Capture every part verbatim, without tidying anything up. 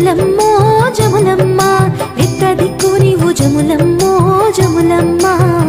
జములమ్మో జములమ్మ ఎత్త దిక్కు నీవు జములమ్మో జములమ్మ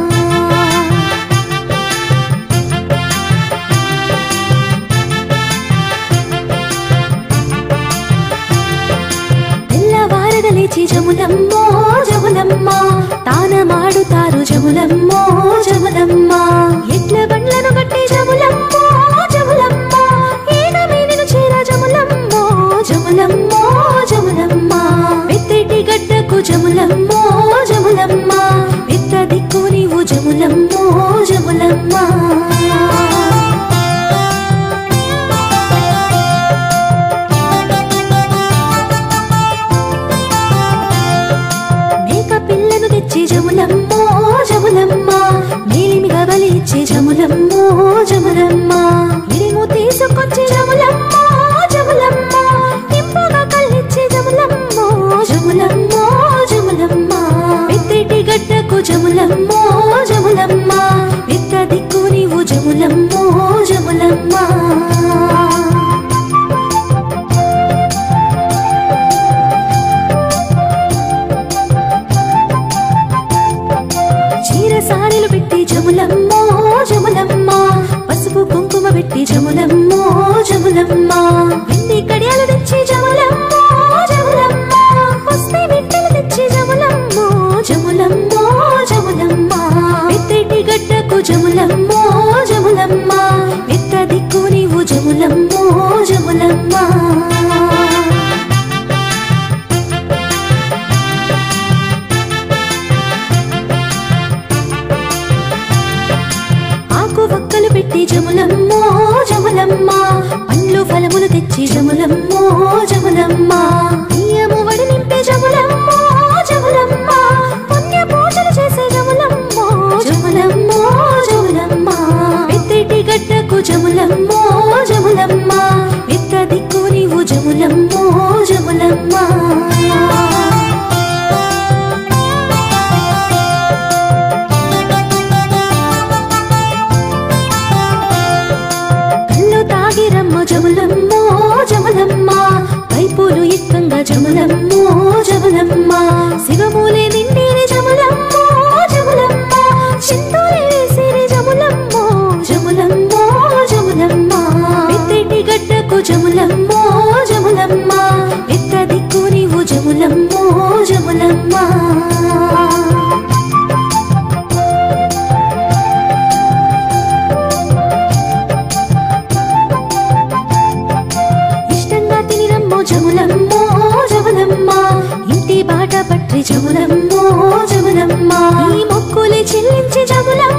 తెల్లవారగలేచి జములమ్మో జములమ్మ తానమాడుతారు జములమ్మో జములమ్మ ఎట్ల బండ్లను కట్టి జములమ్మో జములమ్మ ఏగమేనిను చేర జములమ్మో జములమ్మో జములమ్మ పెద్దటి గడ్డకు జములమ్మో జములమ్మ ఎత్త దిక్కు నీవు జములమ్మో జములమ్మ మేక పిల్లను తెచ్చి జములమ్మో జములమ్మ మేలిమిగా బలిచ్చి జములమ్మో జములమ్మ ఇడిము తీసుకొచ్చి జములమ్మో జములమ్మ ఇంపుగా కళ్ళిచ్చి జములమ్మో జములమ్మో జములమ్మ పెద్దటి గడ్డకు జములమ్మో జములమ్మ ఎత్త దిక్కు నీవు జములమ్మో జములమ్మ చీర సారెలు పెట్టి జములమ్మో జములమ్మ పసుపు కుంకుమ పెట్టి జములమ్మో జములమ్మ వెండి కడియాలు తెచ్చి జములమ్మో జములమ్మ పస్తే బిడ్డలు తెచ్చి జములమ్మో జములమ్మో జములమ్మ పెద్దటి గడ్డకు జములమ్మో జములమ్మ ఎత్త దిక్కు నీవు జములమ్మో జములమ్మ వక్కలు పెట్టి జములమ్మో జములమ్మ పండ్లు ఫలములు తెచ్చి జములమ్మో జములమ్మ బియ్యము వడి నింపే జములమ్మో జములమ్మ పుణ్య పూజలు చేసే జములమ్మో జములమ్మో జములమ్మ పెద్దటి గడ్డకు జములమ్మో జములమ్మ ఎత్త దిక్కు నీవు జములమ్మో జములమ్మ జములమ్మో జములమ్మ పైపులు ఎక్కంగా జములమ్మో జములమ్మ శివమూలే నిండిని జములమ్మో జములమ్మ చింతూరి వేసిరి జములమ్మో జములమ్మో జములమ్మ పెద్దటి గడ్డకు జములమ్మో జములమ్మ ఎత్త దిక్కు నీవు జములమ్మో జములమ్మ జములమ్మో జములమ్మ ఇంటి బాట పట్టి జములమ్మో జములమ్మ ఈ మొక్కులు చెల్లించి జములమ్మ